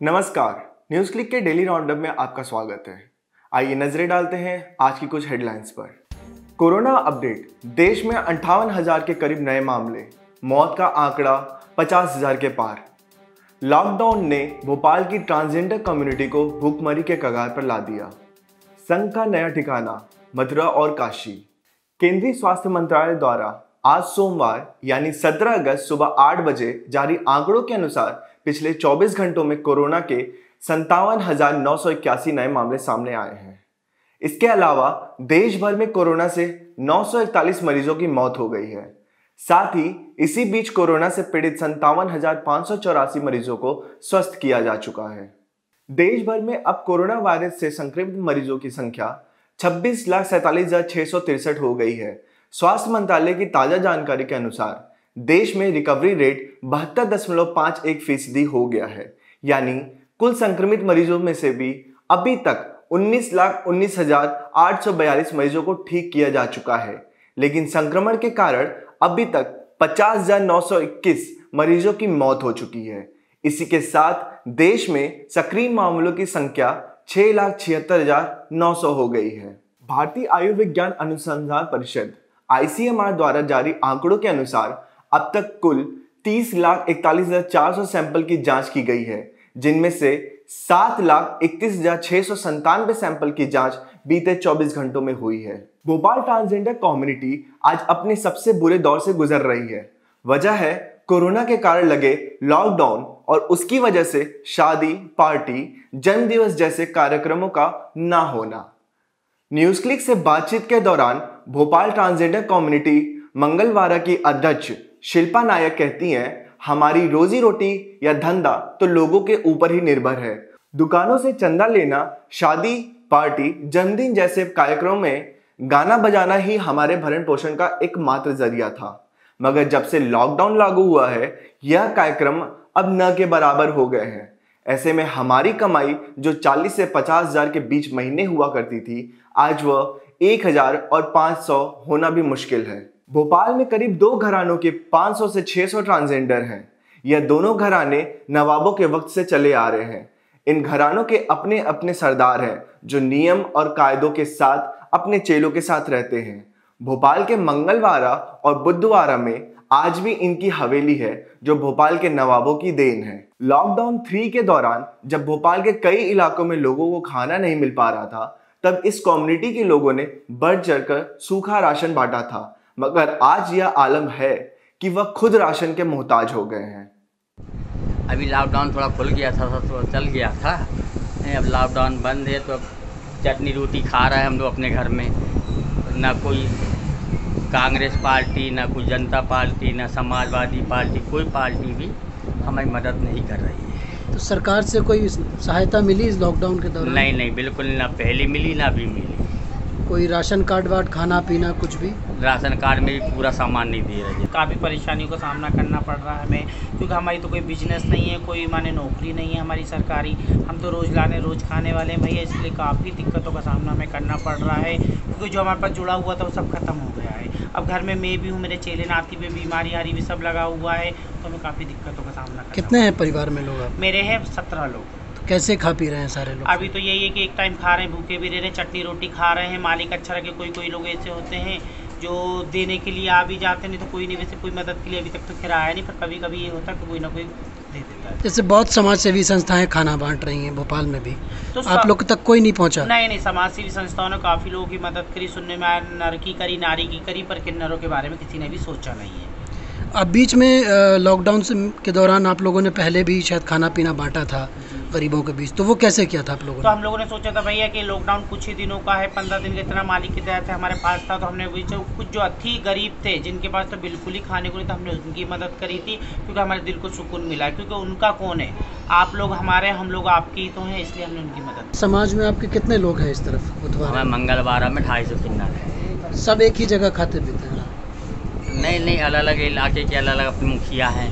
नमस्कार, news click के daily roundup में आपका स्वागत है। आइए नजरें डालते हैं आज की कुछ हेडलाइंस पर। Corona update. देश में 58,000 के करीब नए मामले, मौत का आंकड़ा 50,000 के पार। लॉकडाउन ने भोपाल की ट्रांसजेंडर कम्युनिटी को भूखमरी के कगार पर ला दिया। संघ का नया ठिकाना मथुरा और काशी। केंद्रीय स्वास्थ्य मंत्रालय द्वारा आज सोमवार यानी 17 अगस्त सुबह 8 बजे जारी आंकड़ों के अनुसार पिछले 24 घंटों में कोरोना के 57,981 नए मामले सामने आए हैं। इसके अलावा देश भर में कोरोना से 941 मरीजों की मौत हो गई है। साथ ही इसी बीच कोरोना से पीड़ित 57,584 मरीजों को स्वस्थ किया जा चुका है। देश भर में अब कोरोना वायरस से संक्रमित मरीजों की संख्या 26,47,663 हो गई है। स्वास्थ्य मंत्रालय की ताजा जानकारी के अनुसार देश में रिकवरी रेट 72.51% हो गया है, यानी कुल संक्रमित मरीजों में से भी अभी तक 19,19,842 मरीजों को ठीक किया जा चुका है, लेकिन संक्रमण के कारण अभी तक 50,921 मरीजों की मौत हो चुकी है। इसी के साथ देश में सक्रिय मामलों की संख्या 6,76,900 हो गई है। भारतीय आयुर्विज्ञान अनुसंधान परिषद ICMR द्वारा जारी आंकड़ों के अनुसार अब तक कुल 30,41,400 सैंपल की जांच की गई है, जिनमें से 7,31,697 सैंपल की जांच बीते 24 घंटों में हुई है। भोपाल ट्रांसजेंडर कम्युनिटी आज अपने सबसे बुरे दौर से गुजर रही है। वजह है कोरोना के कारण लगे लॉकडाउन और उसकी वजह से शादी, पार्टी, जन्मदिवस जैसे कार्यक्रमों का ना होना। न्यूज़ क्लिक से बातचीत के दौरान भोपाल ट्रांसजेंडर कम्युनिटी मंगलवारा की अध्यक्ष शिल्पा नायक कहती हैं, हमारी रोजी रोटी या धंधा तो लोगों के ऊपर ही निर्भर है। दुकानों से चंदा लेना, शादी, पार्टी, जन्मदिन जैसे कार्यक्रमों में गाना बजाना ही हमारे भरण पोषण का एकमात्र जरिया था, मगर जब से लॉकडाउन लागू हुआ है यह कार्यक्रम अब न के बराबर हो गए हैं। ऐसे में हमारी कमाई जो 40 से 50,000 के बीच महीने हुआ करती थी, आज वह 1,000 और 500 होना भी मुश्किल है। भोपाल में करीब 2 घरानों के 500 से 600 ट्रांसजेंडर हैं। यह दोनों घराने नवाबों के वक्त से चले आ रहे हैं। इन घरानों के अपने अपने सरदार हैं जो नियम और कायदों के साथ अपने चेलों के साथ रहते हैं। भोपाल के मंगलवारा और बुधवारा में आज भी इनकी हवेली है जो भोपाल के नवाबों की देन है। लॉकडाउन 3 के दौरान जब भोपाल के कई इलाकों में लोगों को खाना नहीं मिल पा रहा था, तब इस कम्युनिटी के लोगों ने बढ़ चढ़कर सूखा राशन बांटा था, मगर आज यह आलम है कि वह खुद राशन के मोहताज हो गए हैं। अभी लॉकडाउन थोड़ा खुल गया था तो चल गया था, अब लॉकडाउन बंद है तो अब चटनी रोटी खा रहे हैं हम लोग अपने घर में। ना कोई कांग्रेस पार्टी, ना कोई जनता पार्टी, ना समाजवादी पार्टी, कोई पार्टी भी हमारी मदद नहीं कर रही है। तो सरकार से कोई सहायता मिली इस लॉकडाउन के दौरान? नहीं, बिल्कुल ना पहले मिली ना अभी मिली। कोई राशन कार्ड वार्ड, खाना पीना कुछ भी? राशन कार्ड में भी पूरा सामान नहीं दे रहे हैं। काफ़ी परेशानियों का सामना करना पड़ रहा है हमें, क्योंकि हमारी तो कोई बिजनेस नहीं है, कोई माने नौकरी नहीं है हमारी सरकारी। हम तो रोज़ लाने रोज़ खाने वाले हैं भैया, इसलिए काफ़ी दिक्कतों का सामना हमें करना पड़ रहा है, क्योंकि जो हमारे पास जुड़ा हुआ था वो सब खत्म हो गया है। अब घर में मैं भी हूँ, मेरे चेले नाती में बीमारी हारी भी सब लगा हुआ है, तो हमें काफ़ी दिक्कतों का सामना करना। कितने हैं परिवार में लोग आप? मेरे हैं 17 लोग। कैसे खा पी रहे हैं सारे लोग? अभी तो यही है कि एक टाइम खा रहे हैं, भूखे भी रह रहे हैं, चटनी रोटी खा रहे हैं। मालिक अच्छा रखे, कोई लोग ऐसे होते हैं जो देने के लिए आ भी जाते, नहीं तो कोई नहीं, वैसे कोई मदद के लिए अभी तक तो किराया नहीं, पर कभी कभी ये होता है कि कोई ना कोई दे देता है। जैसे बहुत समाज सेवी संस्थाएं खाना बांट रही हैं भोपाल में भी, तो आप लोग तक कोई नहीं पहुंचा? नहीं, समाज सेवी संस्थाओं ने काफ़ी लोगों की मदद करी। सुनने में आया नर की करी, नारी की करी, पर किन्नरों के बारे में किसी ने भी सोचा नहीं है। अब बीच में लॉकडाउन के दौरान आप लोगों ने पहले भी शायद खाना पीना बांटा था गरीबों के बीच, तो वो कैसे किया था आप लोगों ने? तो हम लोगों ने सोचा था भैया कि लॉकडाउन कुछ ही दिनों का है, 15 दिन का इतना मालिक की दया से हमारे पास था, तो हमने कुछ जो अति गरीब थे जिनके पास तो बिल्कुल ही खाने को नहीं था, हमने उनकी मदद करी थी, क्योंकि हमारे दिल को सुकून मिला, क्योंकि उनका कौन है, आप लोग हमारे, हम लोग आपकी तो हैं, इसलिए हमने उनकी मदद। समाज में आपके कितने लोग हैं इस तरफ? हमें मंगलवारा में 250 किन्नर है। सब एक ही जगह खाते पीते हैं? नहीं, अलग अलग इलाके के अलग अलग अपने मुखिया हैं।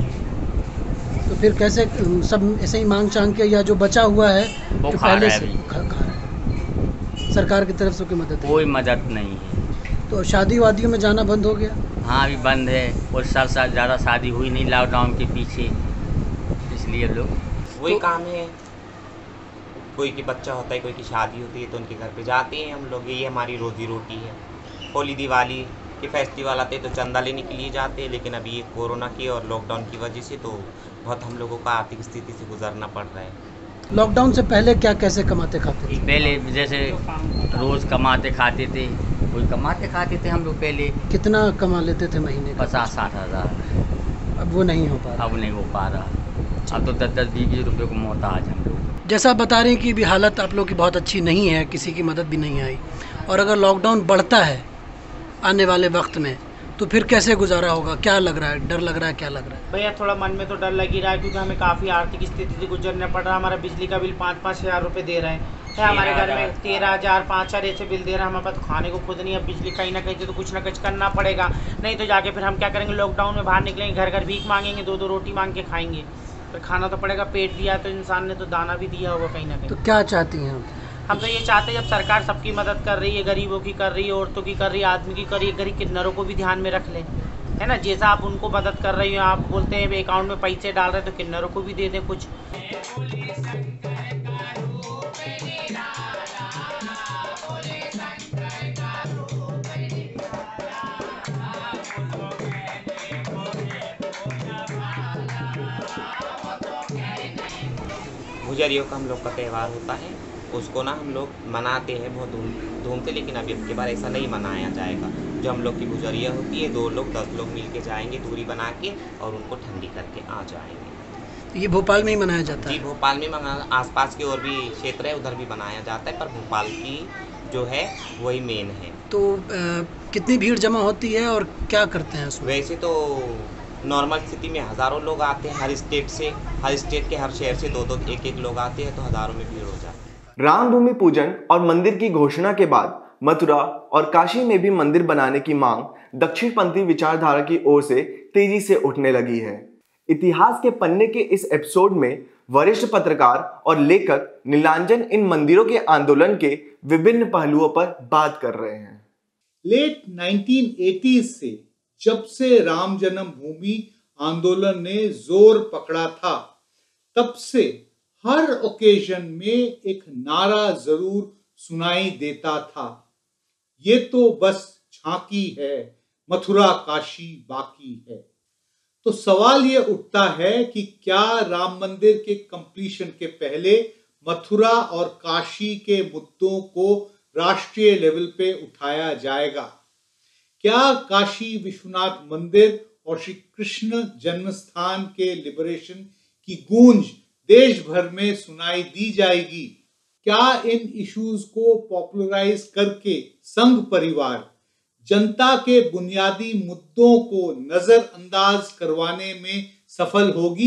तो फिर कैसे सब ऐसे ही मांग चांग के, या जो बचा हुआ है वो जो खा पहले रहा है से अभी। खा रहा है? सरकार की तरफ से कोई मदद? कोई मदद नहीं है। तो शादी वादियों में जाना बंद हो गया? हाँ, अभी बंद है, और साल ज़्यादा शादी हुई नहीं लॉकडाउन के पीछे, इसलिए लोग वही काम है कोई की बच्चा होता है, कोई की शादी होती है तो उनके घर पे जाते हैं हम लोग, यही हमारी रोज़ी रोटी है। होली दिवाली के फेस्टिवल आते हैं तो चंदा लेने के लिए जाते हैं, लेकिन अभी ये कोरोना की और लॉकडाउन की वजह से तो बहुत हम लोगों का आर्थिक स्थिति से गुजरना पड़ रहा है। लॉकडाउन से पहले क्या कैसे कमाते खाते थे? पहले जैसे रोज़ कमाते खाते थे, कोई कमाते खाते थे हम लोग पहले। कितना कमा लेते थे महीने का? 50-60 हज़ार। अब वो नहीं हो पा रहा। अब नहीं हो पा रहा, अब तो 10-10, 20-20 रुपये को मोहताज हम लोग। जैसा आप बता रहे हैं कि अभी हालत आप लोग की बहुत अच्छी नहीं है, किसी की मदद भी नहीं आई, और अगर लॉकडाउन बढ़ता है आने वाले वक्त में तो फिर कैसे गुजारा होगा? क्या लग रहा है, डर लग रहा है, क्या लग रहा है? भैया थोड़ा मन में तो डर लग ही रहा है, क्योंकि हमें काफ़ी आर्थिक स्थिति से गुजरना पड़ रहा है। हमारा बिजली का बिल 5-5 हज़ार रुपये दे रहे हैं, हमारे घर में 13,000 5,000 ऐसे बिल दे रहे हैं। हमारे पास खाने को खुद नहीं, अब बिजली कहीं ना कहीं से तो कुछ ना कुछ करना पड़ेगा, नहीं तो जाके फिर हम क्या करेंगे, लॉकडाउन में बाहर निकलेंगे, घर घर भीख मांगेंगे, 2-2 रोटी मांग के खाएंगे, फिर खाना तो पड़ेगा। पेट दिया तो इंसान ने तो दाना भी दिया होगा कहीं ना कहीं। तो क्या चाहती हैं आप? हम तो ये चाहते हैं, जब सरकार सबकी मदद कर रही है, गरीबों की कर रही है, औरतों की कर रही है, आदमी की कर रही है, गरीब किन्नरों को भी ध्यान में रख लें, है ना। जैसा आप उनको मदद कर रही हो, आप बोलते हैं अकाउंट में पैसे डाल रहे हैं, तो किन्नरों को भी दे दें कुछ। गुजरियों का हम लोग का त्यौहार होता है, उसको ना हम लोग मनाते हैं बहुत धूम से, लेकिन अभी के बार ऐसा नहीं मनाया जाएगा। जो हम लोग की गुजरिया होती है, 2 लोग 10 लोग मिल के जाएंगे दूरी बना के और उनको ठंडी करके आ जाएंगे। ये भोपाल में ही मनाया जाता जी है? भोपाल में आसपास के और भी क्षेत्र है उधर भी बनाया जाता है, पर भोपाल की जो है वही मेन है। तो कितनी भीड़ जमा होती है और क्या करते हैं उसमें? वैसे तो नॉर्मल स्थिति में हज़ारों लोग आते हैं, हर स्टेट के हर शहर से 2-2 1-1 लोग आते हैं, तो हज़ारों में भीड़ हो जाती है। राम भूमि पूजन और मंदिर की घोषणा के बाद मथुरा और काशी में भी मंदिर बनाने की मांग दक्षिणपंथी विचारधारा की ओर से तेजी से उठने लगी है। इतिहास के पन्ने के इस एपिसोड में वरिष्ठ पत्रकार और लेखक नीलांजन इन मंदिरों के आंदोलन के विभिन्न पहलुओं पर बात कर रहे हैं। लेट 1980s से जब से राम जन्मभूमि आंदोलन ने जोर पकड़ा था, तब से हर ओकेजन में एक नारा जरूर सुनाई देता था, ये तो बस झांकी है, मथुरा काशी बाकी है। तो सवाल ये उठता है कि क्या राम मंदिर के कंप्लीशन के पहले मथुरा और काशी के मुद्दों को राष्ट्रीय लेवल पे उठाया जाएगा? क्या काशी विश्वनाथ मंदिर और श्री कृष्ण जन्मस्थान के लिबरेशन की गूंज देश भर में सुनाई दी जाएगी? क्या इन इश्यूज को पॉपुलराइज करके संघ परिवार जनता के बुनियादी मुद्दों को नजरअंदाज करवाने में सफल होगी?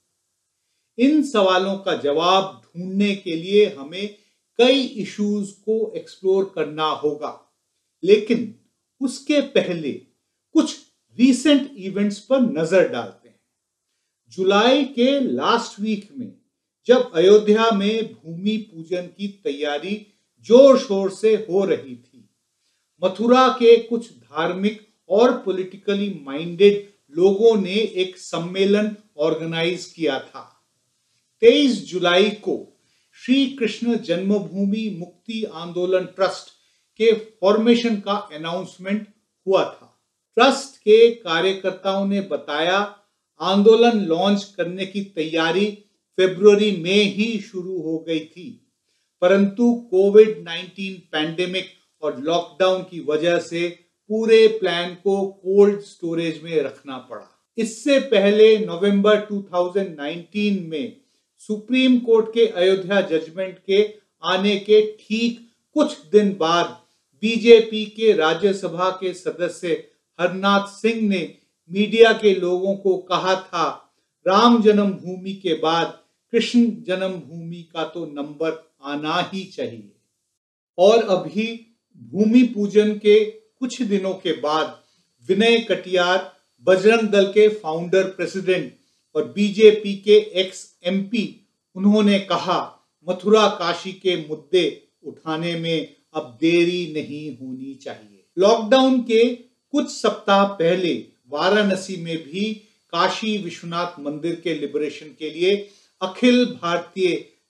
इन सवालों का जवाब ढूंढने के लिए हमें कई इश्यूज को एक्सप्लोर करना होगा, लेकिन उसके पहले कुछ रीसेंट इवेंट्स पर नजर डालते हैं। जुलाई के लास्ट वीक में जब अयोध्या में भूमि पूजन की तैयारी जोर शोर से हो रही थी, मथुरा के कुछ धार्मिक और पॉलिटिकली माइंडेड लोगों ने एक सम्मेलन ऑर्गेनाइज किया था। 23 जुलाई को श्री कृष्ण जन्मभूमि मुक्ति आंदोलन ट्रस्ट के फॉर्मेशन का अनाउंसमेंट हुआ था। ट्रस्ट के कार्यकर्ताओं ने बताया, आंदोलन लॉन्च करने की तैयारी फरवरी में ही शुरू हो गई थी, परंतु कोविड-19 पैंडेमिक और लॉकडाउन की वजह से पूरे प्लान को कोल्ड स्टोरेज में रखना पड़ा। इससे पहले नवंबर 2019 में सुप्रीम कोर्ट के अयोध्या जजमेंट के आने के ठीक कुछ दिन बाद बीजेपी के राज्यसभा के सदस्य हरनाथ सिंह ने मीडिया के लोगों को कहा था, राम जन्मभूमि के बाद कृष्ण जन्मभूमि का तो नंबर आना ही चाहिए। और अभी भूमि पूजन के कुछ दिनों के बाद विनय कटियार, बजरंग दल के फाउंडर प्रेसिडेंट और बीजेपी के एक्स एमपी, उन्होंने कहा, मथुरा काशी के मुद्दे उठाने में अब देरी नहीं होनी चाहिए। लॉकडाउन के कुछ सप्ताह पहले वाराणसी में भी काशी विश्वनाथ मंदिर के लिबरेशन के लिए अखिल भारतीय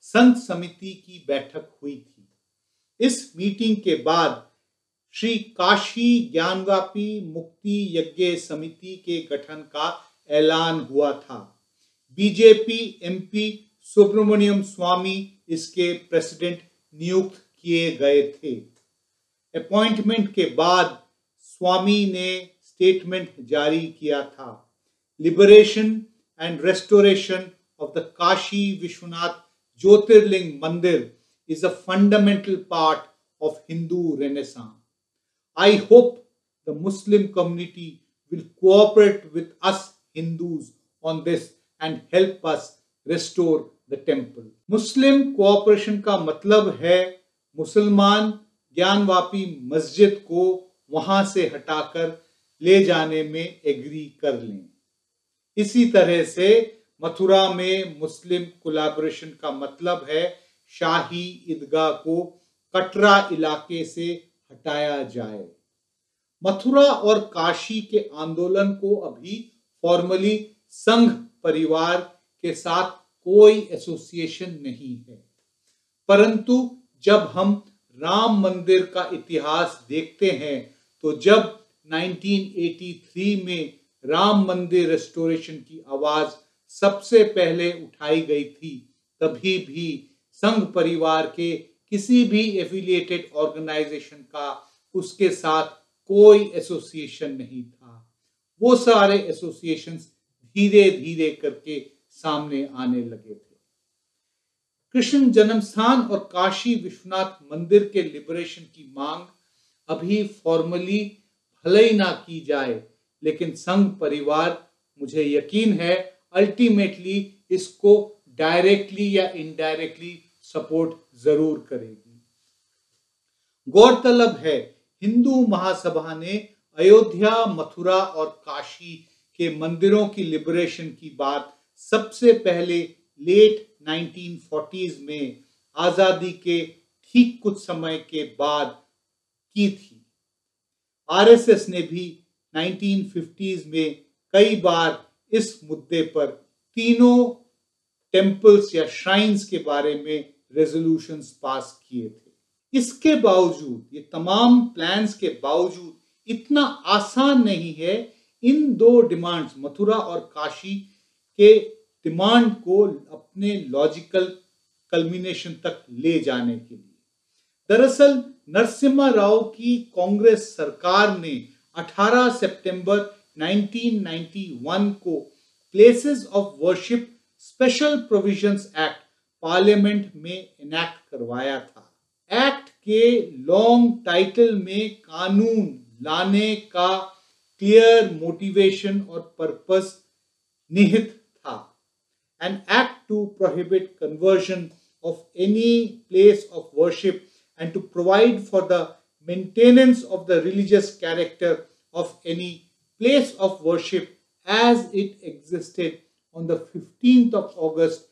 संत समिति की बैठक हुई थी। इस मीटिंग के बाद श्री काशी ज्ञानवापी मुक्ति यज्ञ समिति के गठन का ऐलान हुआ था। बीजेपी एमपी सुब्रमण्यम स्वामी इसके प्रेसिडेंट नियुक्त किए गए थे। अपॉइंटमेंट के बाद स्वामी ने स्टेटमेंट जारी किया था। Liberation and restoration of the Kashi Vishwanath Jyotirlinga Mandir is a fundamental part of Hindu Renaissance. I hope the Muslim community will cooperate with us Hindus on this and help us restore the temple. Muslim cooperation का मतलब है मुसलमान ज्ञानवापी मस्जिद को वहां से हटाकर ले जाने में एग्री कर लें। इसी तरह से मथुरा में मुस्लिम कोलैबोरेशन का मतलब है शाही ईदगाह को कटरा इलाके से हटाया जाए। मथुरा और काशी के आंदोलन को अभी फॉर्मली संघ परिवार के साथ कोई एसोसिएशन नहीं है, परंतु जब हम राम मंदिर का इतिहास देखते हैं तो जब 1983 में राम मंदिर रेस्टोरेशन की आवाज सबसे पहले उठाई गई थी, तभी भी संघ परिवार के किसी भी एफिलिएटेड ऑर्गेनाइजेशन का उसके साथ कोई एसोसिएशन नहीं था। वो सारे एसोसिएशंस धीरे धीरे करके सामने आने लगे थे। कृष्ण जन्मस्थान और काशी विश्वनाथ मंदिर के लिबरेशन की मांग अभी फॉर्मली भले ही ना की जाए, लेकिन संघ परिवार, मुझे यकीन है, अल्टीमेटली इसको डायरेक्टली या इनडायरेक्टली सपोर्ट जरूर करेगी। गौरतलब है, हिंदू महासभा ने अयोध्या, मथुरा और काशी के मंदिरों की लिबरेशन की बात सबसे पहले लेट 1940s में आजादी के ठीक कुछ समय के बाद की थी। आरएसएस ने भी 1950s में कई बार इस मुद्दे पर तीनों टेम्पल्स या श्राइन्स के बारे में रेजोल्यूशंस पास किए थे। इसके बावजूद, ये तमाम प्लान्स के बावजूद, इतना आसान नहीं है इन दो डिमांड्स, मथुरा और काशी के डिमांड को अपने लॉजिकल कल्मिनेशन तक ले जाने के लिए। दरअसल नरसिम्हा राव की कांग्रेस सरकार ने 18 सितंबर 1991 को places of worship special provisions act parliament में इनैक्ट करवाया था। एक्ट के लॉन्ग टाइटल में कानून लाने का क्लियर मोटिवेशन और पर्पस निहित था। An act to prohibit conversion of any place of worship and to provide for the maintenance of the religious character of any place of worship as it existed on the 15th of August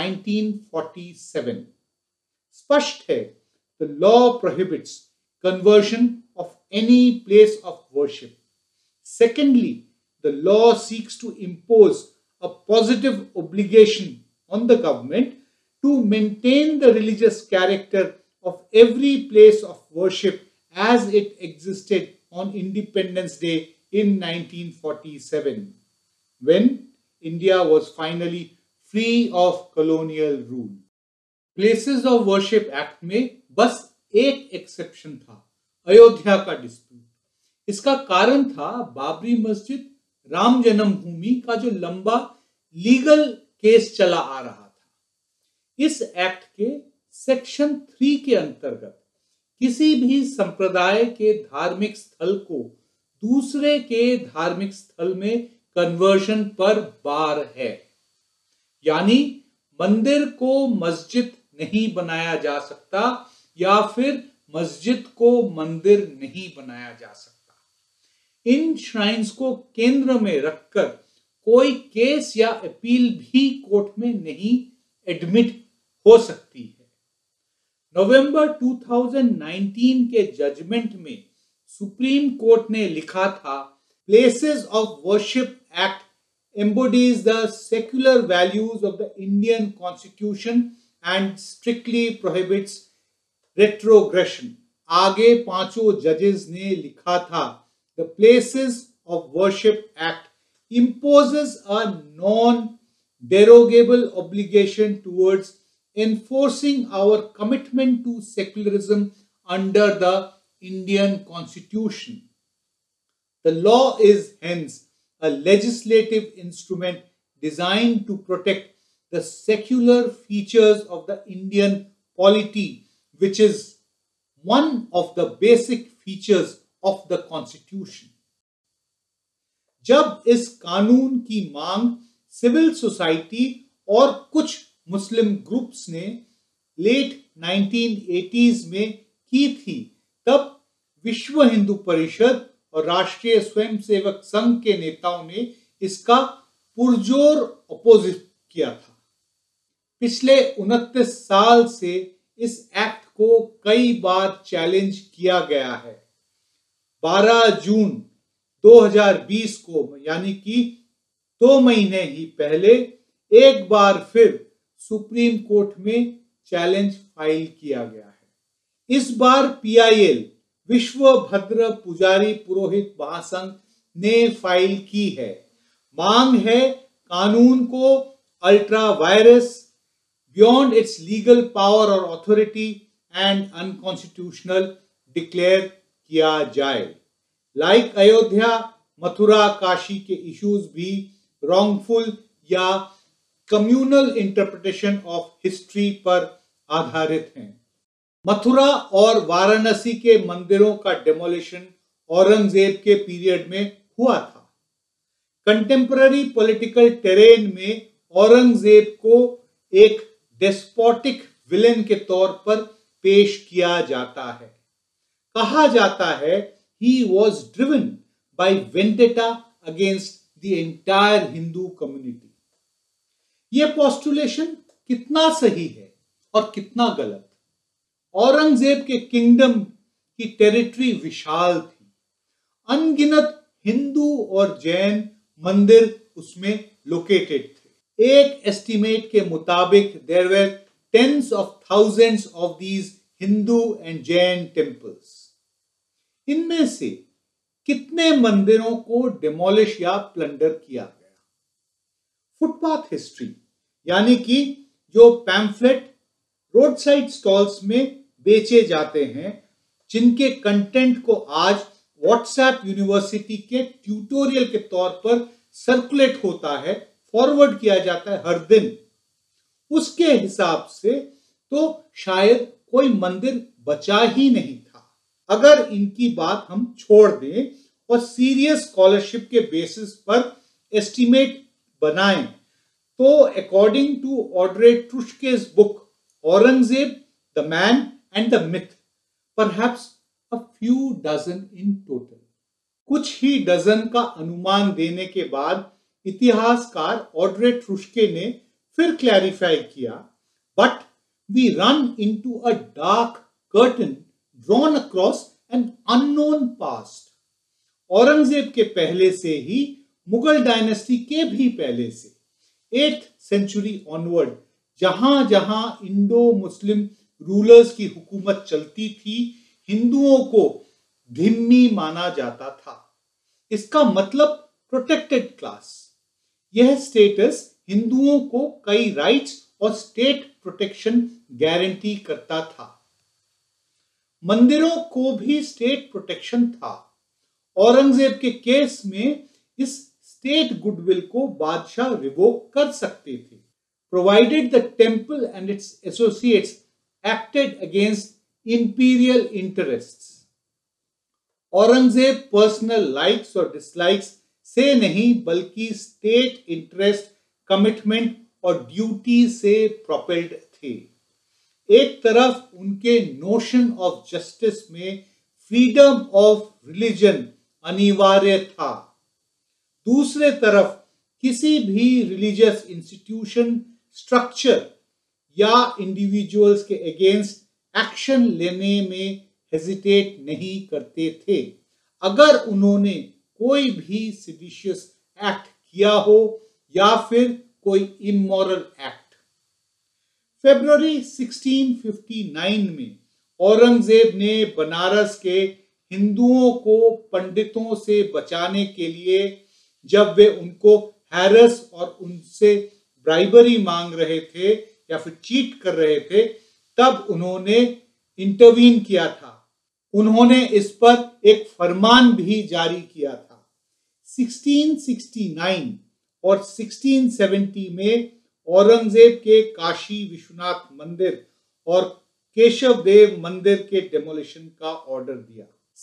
1947. स्पष्ट है, the law prohibits conversion of any place of worship. Secondly, the law seeks to impose a positive obligation on the government to maintain the religious character of every place of worship as it existed on Independence Day in 1947, when India was finally free of colonial rule. Places of Worship Act में बस एक exception था, अयोध्या का dispute. इसका कारण था बाबरी मस्जिद, राम जन्मभूमि का जो लंबा लीगल केस चला आ रहा था। इस एक्ट के सेक्शन 3 के अंतर्गत किसी भी संप्रदाय के धार्मिक स्थल को दूसरे के धार्मिक स्थल में कन्वर्जन पर बार है, यानी मंदिर को मस्जिद नहीं बनाया जा सकता या फिर मस्जिद को मंदिर नहीं बनाया जा सकता। इन श्राइन्स को केंद्र में रखकर कोई केस या अपील भी कोर्ट में नहीं एडमिट हो सकती है। नवंबर 2019 के जजमेंट में सुप्रीम कोर्ट ने लिखा था, places of worship act embodies the secular values of the Indian Constitution and strictly prohibits retrogression. आगे पांचों जजेस ने लिखा था, The Places of Worship Act imposes a non-derogable obligation towards enforcing our commitment to secularism under the Indian Constitution. The law is hence a legislative instrument designed to protect the secular features of the Indian polity, which is one of the basic features of the Constitution. जब इस कानून की मांग civil society और कुछ मुस्लिम groups ने late 1980s में की थी, तब विश्व हिंदू परिषद और राष्ट्रीय स्वयंसेवक संघ के नेताओं ने इसका पुरजोर अपोजिट किया था। पिछले 29 साल से इस एक्ट को कई बार चैलेंज किया गया है। 12 जून 2020 को, यानी कि 2 महीने ही पहले, एक बार फिर सुप्रीम कोर्ट में चैलेंज फाइल किया गया है। इस बार PIL विश्व भद्र पुजारी पुरोहित महासंघ ने फाइल की है। मांग है कानून को ultra vires, beyond its legal power और अथॉरिटी एंड अनकॉन्स्टिट्यूशनल डिक्लेयर किया जाए। लाइक अयोध्या, मथुरा, काशी के इश्यूज भी रॉन्गफुल या कम्युनल इंटरप्रिटेशन ऑफ हिस्ट्री पर आधारित हैं। मथुरा और वाराणसी के मंदिरों का डेमोलिशन औरंगजेब के पीरियड में हुआ था। कंटेम्पररी पॉलिटिकल टेरेन में औरंगजेब को एक डेस्पोटिक विलेन के तौर पर पेश किया जाता है। कहा जाता है he was driven by vendetta against the entire Hindu community। ये पोस्टुलेशन कितना सही है और कितना गलत? औरंगजेब के किंगडम की टेरिटरी विशाल थी। अनगिनत हिंदू और जैन मंदिर उसमें लोकेटेड थे। एक एस्टिमेट के मुताबिक there were tens of thousands of these Hindu and Jain temples. इनमें से कितने मंदिरों को डिमोलिश या प्लंडर किया गया? फुटपाथ हिस्ट्री, यानी कि जो पैम्फलेट रोड साइड स्टॉल्स में बेचे जाते हैं, जिनके कंटेंट को आज व्हाट्सएप यूनिवर्सिटी के ट्यूटोरियल के तौर पर सर्कुलेट होता है, फॉरवर्ड किया जाता है हर दिन, उसके हिसाब से तो शायद कोई मंदिर बचा ही नहीं था। अगर इनकी बात हम छोड़ दें और सीरियस स्कॉलरशिप के बेसिस पर एस्टिमेट बनाएं, तो according to Audrey Truschke's book Aurangzeb the man and the myth, perhaps a few dozen in total. कुछ ही डजन का अनुमान देने के बाद इतिहासकार ऑड्रे ट्रुश्के ने फिर क्लैरिफाई किया, but we run into a dark curtain drawn across an unknown past। Aurangzeb के पहले से ही, मुगल डायनेस्टी के भी पहले से, 8th सेंचुरी ऑनवर्ड जहां जहां इंडो मुस्लिम रूलर्स की हुकूमत चलती थी, हिंदुओं को धिम्मी माना जाता था। इसका मतलब प्रोटेक्टेड क्लास। यह स्टेटस हिंदुओं को कई राइट्स और स्टेट प्रोटेक्शन गारंटी करता था। मंदिरों को भी स्टेट प्रोटेक्शन था। औरंगजेब के केस में इस स्टेट गुडविल को बादशाह रिवोक कर सकते थे, provided the temple and its associates acted against imperial interests. Aurangzeb personal likes और डिसलाइक्स से नहीं, बल्कि स्टेट इंटरेस्ट, कमिटमेंट और ड्यूटी से प्रोपेल्ड थे। एक तरफ उनके नोशन ऑफ जस्टिस में फ्रीडम ऑफ रिलीजन अनिवार्य था, दूसरे तरफ किसी भी रिलीजियस इंस्टीट्यूशन, स्ट्रक्चर या इंडिविजुअल्स के अगेंस्ट एक्शन लेने में हेजिटेट नहीं करते थे अगर उन्होंने कोई भी सेडिशियस एक्ट किया हो या फिर कोई इमोरल एक्ट। फरवरी 1659 में औरंगजेब ने बनारस के हिंदुओं को पंडितों से बचाने के लिए, जब वे उनको हैरस और उनसे ब्राइबरी मांग रहे थे या फिर चीट कर रहे थे, तब उन्होंने इंटरवीन किया था। उन्होंने इस पर एक फरमान भी जारी किया था। 1669 और 1670 में औरंगजेब के काशी विश्वनाथ मंदिर और केशव देव मंदिर के डेमोलिशन का ऑर्डर दिया।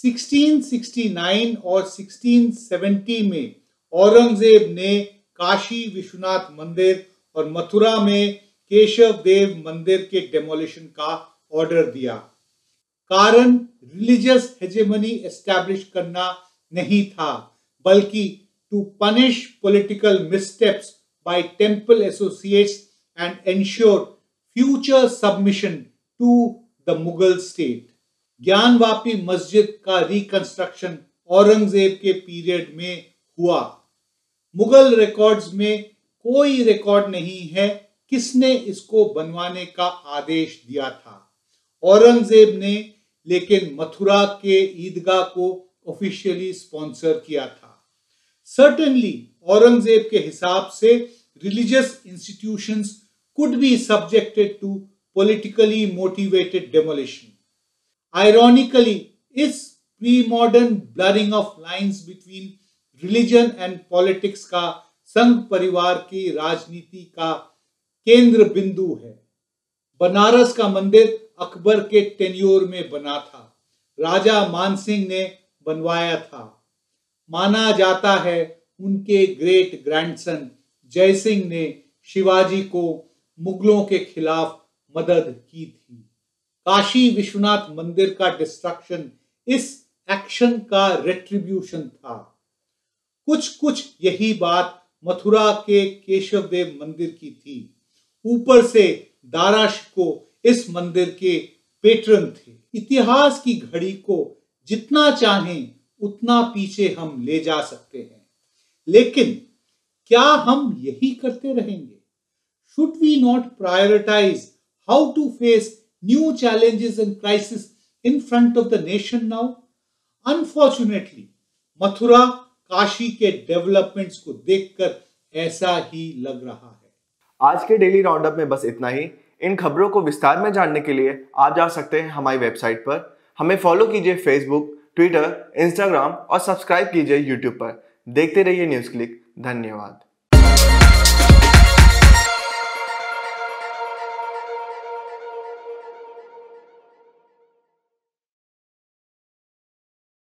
1669 और 1670 में औरंगजेब ने काशी विश्वनाथ मंदिर और मथुरा में केशव देव मंदिर के डेमोलिशन का ऑर्डर दिया। कारण रिलीजियस हेजेमनी एस्टैब्लिश करना नहीं था, बल्कि to punish political missteps by temple associates and ensure future submission to the Mughal state. Gyanvapi Masjid का रिकंस्ट्रक्शन औरंगजेब के पीरियड में हुआ। मुगल रिकॉर्ड्स में कोई रिकॉर्ड नहीं है किसने इसको बनवाने का आदेश दिया था। औरंगजेब ने लेकिन मथुरा के ईदगाह को ऑफिशियली स्पॉन्सर किया था। Certainly, औरंगजेब के हिसाब से religious institutions could be subjected to politically motivated demolition. Ironically, इस pre-modern blurring of lines between religion and politics का संघ परिवार की राजनीति का केंद्र बिंदु है। बनारस का मंदिर अकबर के टेन्योर में बना था। राजा मानसिंह ने बनवाया था। माना जाता है उनके ग्रेट ग्रैंडसन जयसिंह ने शिवाजी को मुगलों के खिलाफ मदद की थी। काशी विश्वनाथ मंदिर का डिस्ट्रक्शन इस एक्शन का रेट्रिब्यूशन था। कुछ यही बात मथुरा के केशव देव मंदिर की थी। ऊपर से दारा शिकोह इस मंदिर के पेट्रन थे। इतिहास की घड़ी को जितना चाहें उतना पीछे हम ले जा सकते हैं, लेकिन क्या हम यही करते रहेंगे? Should we not prioritize how to face new challenges and crises in front of the nation now? Unfortunately, Mathura Kashi के डेवलपमेंट्स को देखकर ऐसा ही लग रहा है। आज के डेली राउंड अप में बस इतना ही। इन खबरों को विस्तार में जानने के लिए आप जा सकते हैं हमारी वेबसाइट पर। हमें फॉलो कीजिए फेसबुक, ट्विटर, इंस्टाग्राम और सब्सक्राइब कीजिए यूट्यूब पर। देखते रहिए न्यूज़ क्लिक। धन्यवाद।